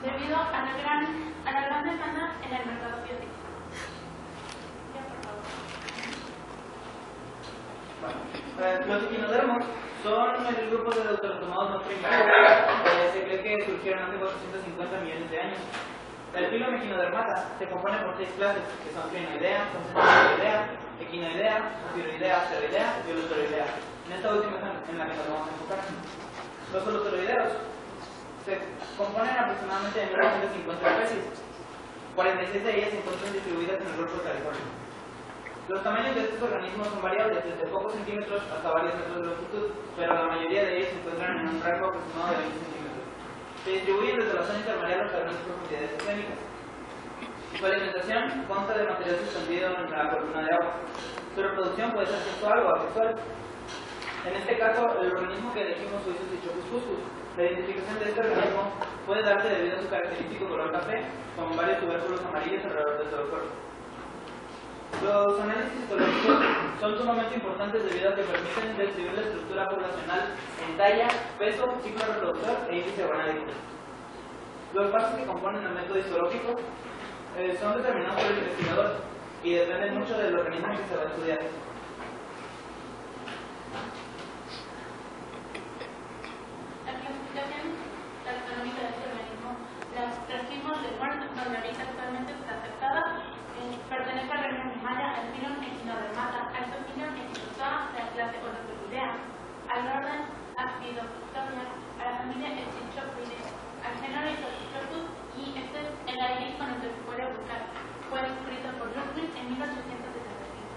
debido a la gran demanda en el mercado biótico. Ya, por favor. Bueno, los equinodermos son el grupo de deuterotomados no primarios. Se cree que surgieron hace 450 millones de años. El filum Echinodermata se compone por 6 clases, que son crinoidea, concentroidea, equinoidea, ofiuroidea, pteroidea y holotoroidea. En esta última es en la que nos vamos a enfocar. Los holotoroideos se componen aproximadamente de 1950 especies. 46 de ellas se encuentran distribuidas en el Golfo de California. Los tamaños de estos organismos son variables, desde pocos centímetros hasta varios metros de longitud, pero la mayoría de ellos se encuentran en un rango aproximado de 20 centímetros. Se distribuyen desde la zona intermareal hasta grandes profundidades oceánicas. Su alimentación consta de material suspendido en la columna de agua. Su reproducción puede ser sexual o asexual. En este caso, el organismo que elegimos fue Isocychopus fuscus. La identificación de este organismo puede darse debido a su característico color café, con varios tubérculos amarillos alrededor de todo el cuerpo. Los análisis histológicos son sumamente importantes debido a que permiten describir la estructura poblacional en talla, peso, ciclo reproductor e índice gonádico. Los pasos que componen el método histológico son determinados por el investigador y dependen mucho del organismo que se va a estudiar. La clasificación taxonómica de este organismo la trajimos de Wern, donde ahorita actualmente está aceptada. Pertenece al reino animalia, al filum Echinodermata, al subfilum Echinozoa, de la clase Holotoroidea, al orden Aspidoptonia, a la familia Echinochopidae, al género Isocychopus, y este es el ID con el que se puede buscar. Fue escrito por Ludwig en 1875.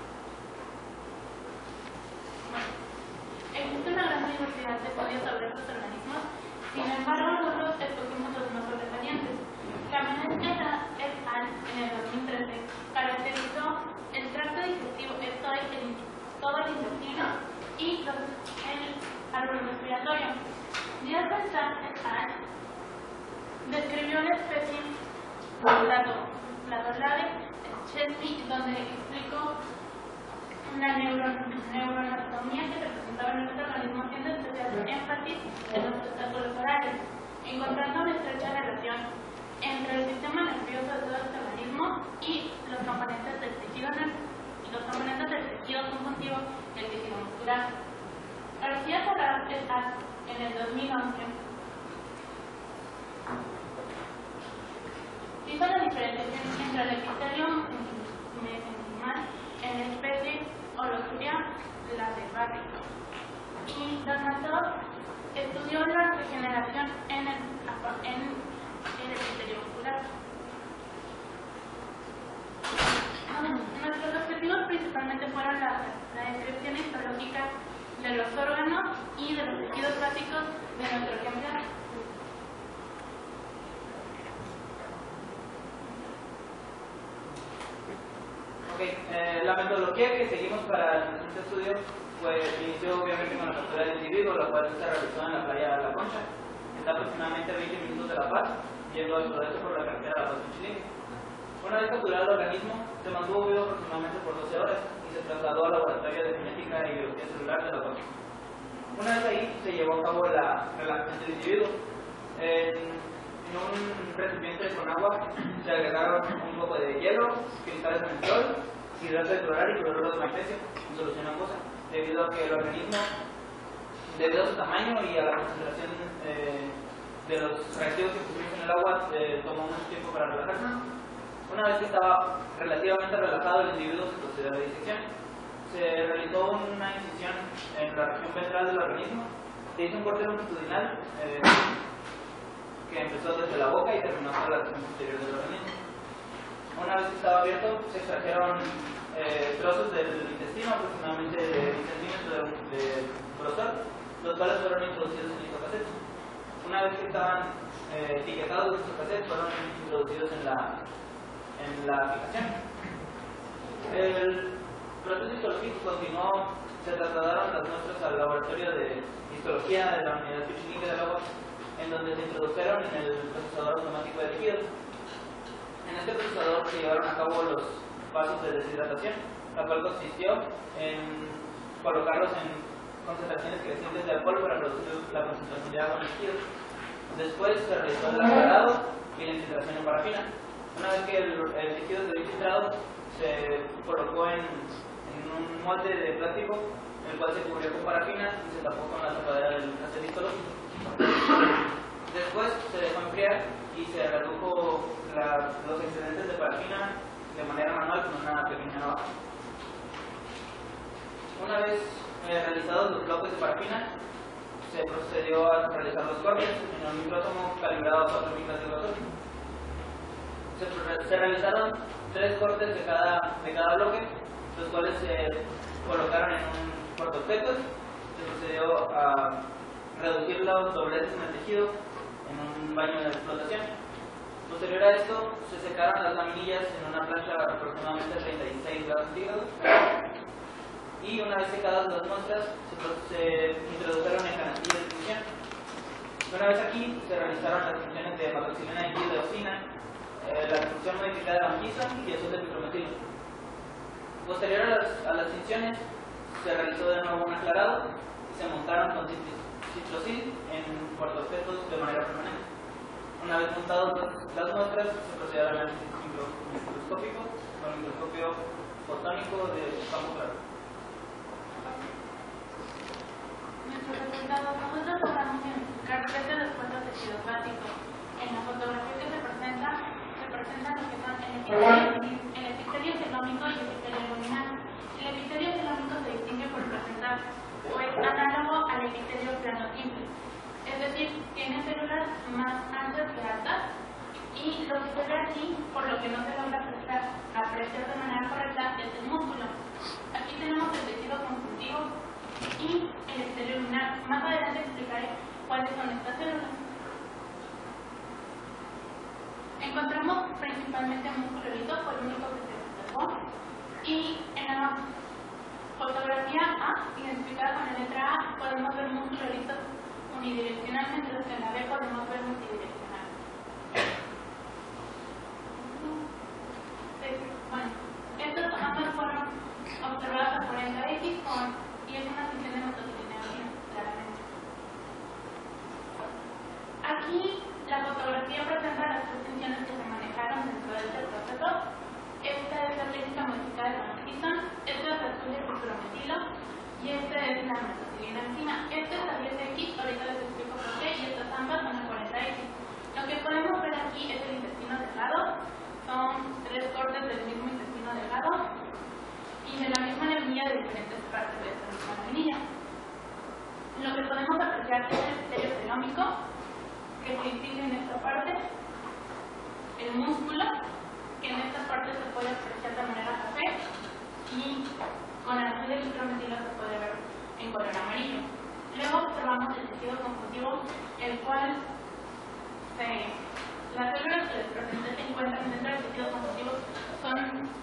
Bueno, existe una gran diversidad de estudios sobre estos organismos, sin embargo, nosotros escogimos los más sobresalientes. Kamenetz et al. En el 2013 caracterizó el tracto digestivo, esto es todo el intestino y el árbol respiratorio. Dierfeld et al. Describió la especie Platolade Chesney, donde explicó la neuroanatomía que representaba en este organismo, haciendo especial énfasis en los testículos orales, encontrando una estrecha relación entre el sistema nervioso de todo este organismo y los componentes del tejido conjuntivo y el tejido muscular. García Ferraz et al. En el 2011 hizo la diferenciación entre el epitelio mesenquimal en la especie Holoturia lateral y Donatov estudió la regeneración en el epitelio muscular. Nuestros objetivos principalmente fueron la descripción histológica de los órganos y de los tejidos básicos de nuestro ejemplar. La metodología que seguimos para este estudio inició obviamente con la captura del individuo, la cual se realizó en la playa de La Concha. Está aproximadamente a 20 minutos de La Paz, yendo al sureste por la carretera La Paz de Chile. Una vez capturado el organismo, se mantuvo vivo aproximadamente por 12 horas y se trasladó al laboratorio de genética y biología celular de La Paz. Una vez ahí, se llevó a cabo la relajación del individuo. En un recipiente con agua se agregaron un poco de hielo, cristales de mentol, hidrato de cloruro y cloruro de magnesio en solución acuosa, debido a que el organismo, debido a su tamaño y a la concentración de los reactivos que pusimos en el agua, tomó mucho tiempo para relajarse. Una vez que estaba relativamente relajado, el individuo se procedió a la disección. Se realizó una incisión en la región ventral del organismo, se hizo un corte longitudinal que empezó desde la boca y terminó por la región posterior del organismo. Una vez que estaba abierto, se extrajeron trozos del intestino, aproximadamente de 10 centímetros de grosor, los cuales fueron introducidos en isocassettes. Una vez que estaban etiquetados los isocassettes, fueron introducidos en la aplicación. El proceso histológico continuó, se trasladaron las muestras al laboratorio de histología de la Unidad Bioquímica del Agua, en donde se introdujeron en el procesador automático de líquidos. En este procesador se llevaron a cabo los pasos de deshidratación, la cual consistió en colocarlos en concentraciones crecientes de alcohol para reducir la concentración de agua en líquidos. Después se realizó el aclarado y la infiltración en parafina. Una vez que el tejido quedó infiltrado, se colocó en un molde de plástico, el cual se cubrió con parafina y se tapó con la tapadera del cassette histológico. Después se dejó enfriar y se redujo los excedentes de parafina de manera manual con una pequeña navaja. Una vez realizados los bloques de parafina, se procedió a realizar los cortes en un micrótomo calibrado a 4 micras de grosor. Se realizaron 3 cortes de cada bloque, los cuales se colocaron en un portaobjetos. Se procedió a reducir los dobleces en el tejido en un baño de explotación. Posterior a esto, se secaron las laminillas en una plancha a aproximadamente 36 grados centígrados. Y una vez secadas las muestras, se introdujeron en canastillas de tinción. Una vez aquí, se realizaron las funciones de hematoxilina y dioxina, la función modificada de banquisa y azul de micrometilo. Posterior a las tinciones, se realizó de nuevo un aclarado y se montaron con citrocil en portaobjetos de manera permanente. Una vez montadas las muestras, se procedió al análisis microscópico con el microscopio fotónico de campo claro. Nuestro resultado, nosotros logramos identificar 13 descuentos de tejido básico. En la fotografía que se presentan lo que son el epitelio celómico y el epitelio luminal. El epitelio celómico se distingue por presentar o es análogo al epitelio plano simple, es decir, tiene células más anchas que altas, y lo que se ve aquí, por lo que no se logra apreciar de manera correcta, es el músculo. Aquí tenemos el tejido conjuntivo y el epitelio lunar. Más adelante explicaré cuáles son estas células. Encontramos principalmente músculo liso, por el único que se observó, y en la fotografía A, identificada con la letra A, podemos ver músculo liso unidireccional, mientras que en la B podemos ver multidireccional. Bueno, estas ambas fueron observadas a 40X y es una función de hematoxilina, claramente. Aquí la fotografía presenta las tres funciones que se manejaron dentro de este proceso. Esta es la técnica modificada de Parkinson, esta es la azul de micrometilo y esta es la hematoxilina enzima. Este es la 10X, ahorita les explico por qué, y estas ambas son la 40X. Lo que podemos ver aquí es el intestino delgado, son 3 cortes del mismo intestino delgado y de la misma laminilla de diferentes partes de esta misma laminilla. Lo que podemos apreciar es el epitelio celómico, que se distingue en esta parte, el músculo, que en esta parte se puede apreciar de manera café, y con el azul de micrometilo se puede ver en color amarillo. Luego observamos el tejido conjuntivo, el cual las células que se encuentran dentro del tejido conjuntivo son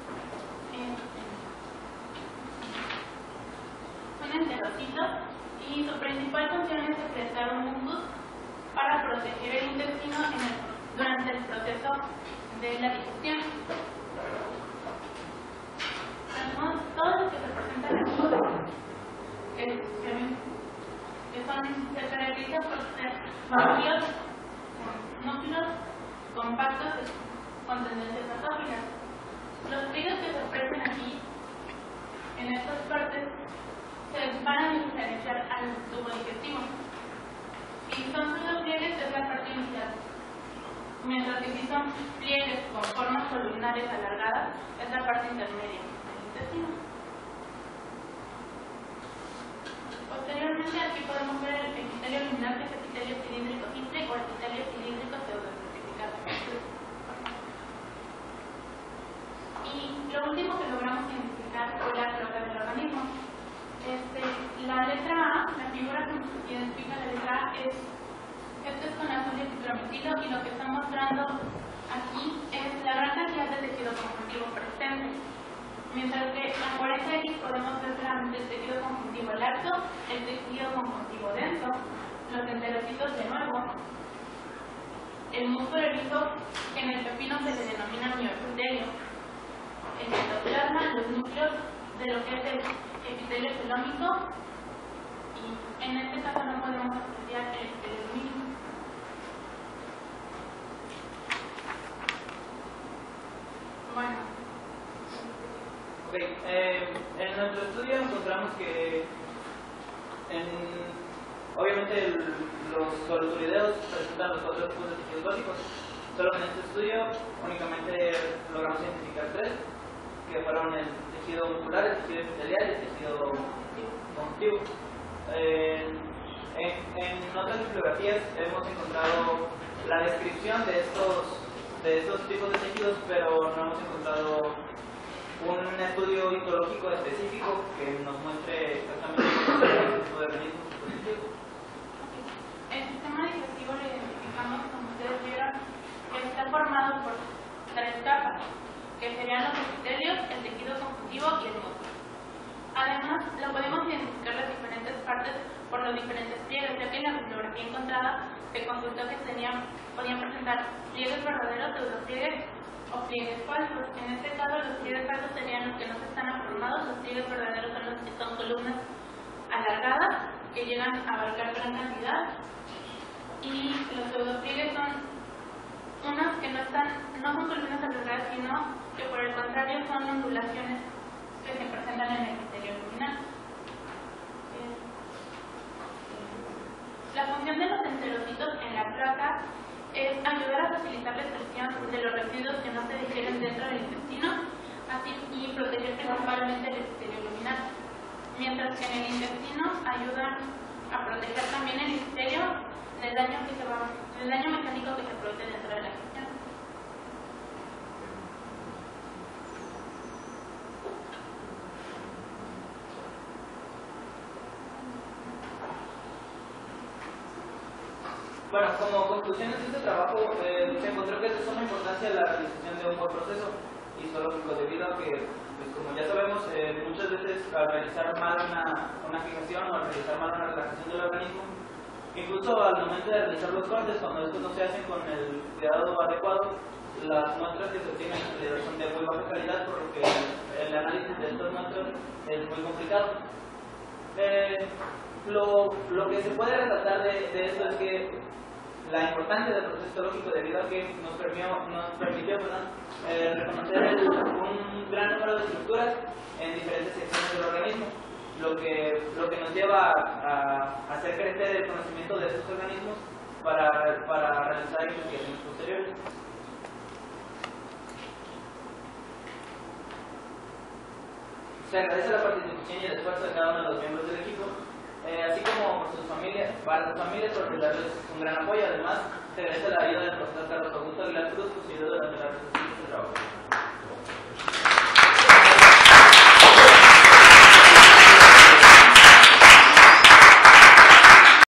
enterocitos, y su principal función es secretar un mucus para proteger el intestino durante el proceso de la digestión. Tenemos todos los que se presentan aquí, se caracterizan por ser núcleos compactos con tendencias patógenas. Los pliegues que se ofrecen aquí, en estas partes, se van a diferenciar al tubo digestivo. Si son solo pliegues, es la parte inicial, mientras que si son pliegues con formas columnares alargadas, es la parte intermedia del intestino. Posteriormente, aquí podemos ver el epitelio lunar, que es epitelio cilíndrico simple o epitelio cilíndrico pseudoestratificado. Y lo último que logramos identificar fue la cloaca del organismo. La letra A, la figura que identifica la letra A esto es con azul de micrometilo, y lo que está mostrando aquí es la gran cantidad de tejido conjuntivo presente. Mientras que a 40X podemos ver claramente el tejido conjuntivo laxo, el tejido conjuntivo denso, los enterocitos de nuevo, el músculo liso, que en el pepino se le denomina mioepitelio, el citoplasma, los núcleos de lo que es el epitelio celómico, y en este caso no podemos apreciar el epitelio lumínico. En nuestro estudio encontramos que obviamente los solutorideos presentan los 4 tipos de tejidos básicos, solo que en este estudio únicamente logramos identificar 3, que fueron el tejido muscular, el tejido epitelial y el tejido conjuntivo. En otras bibliografías hemos encontrado la descripción de estos tipos de tejidos, pero no hemos encontrado un estudio histológico específico que nos muestre exactamente qué tipo de organismos dispositivos. El sistema digestivo lo identificamos, como ustedes vieron, que está formado por 3 capas, que serían los epitelios, el tejido conjuntivo y el músculo. Además, lo podemos identificar las diferentes partes por los diferentes pliegues, ya que en la bibliografía encontrada se consultó que podían presentar pliegues verdaderos, pseudopliegues o pliegues falsos. En este caso, los pliegues falsos serían los que no están aformados, los pliegues verdaderos son los que son columnas alargadas, que llegan a abarcar gran cantidad, y los pseudopliegues son unas que no son columnas alargadas, sino que por el contrario son ondulaciones que se presentan en el epitelio luminal. La función de los enterocitos en la placa es ayudar a facilitar la excreción de los residuos que no se digieren dentro del intestino, así y proteger principalmente el epitelio luminal, mientras que en el intestino ayudan a proteger también el epitelio del daño mecánico que se produce dentro de la gestión. Bueno, como conclusiones de este trabajo, se encontró que es de suma importancia la realización de un buen proceso histológico, debido a que, pues, como ya sabemos, muchas veces al realizar mal una fijación o al realizar mal una relajación del organismo, incluso al momento de realizar los cortes, cuando estos no se hacen con el cuidado adecuado, las muestras que se obtienen en realidad son de muy baja calidad, por lo que el análisis de estas muestras es muy complicado. Lo que se puede resaltar de esto es que la importancia del proceso histológico, debido a que nos permitió reconocer un gran número de estructuras en diferentes secciones del organismo, lo que nos lleva a hacer crecer el conocimiento de estos organismos para realizar investigaciones posteriores. Se agradece la participación y el esfuerzo de cada uno de los miembros del equipo, así como para sus familias por brindarles un gran apoyo. Además, se agradece la ayuda del profesor Carlos Augusto Aguilar Cruz, posible durante la realización de este trabajo.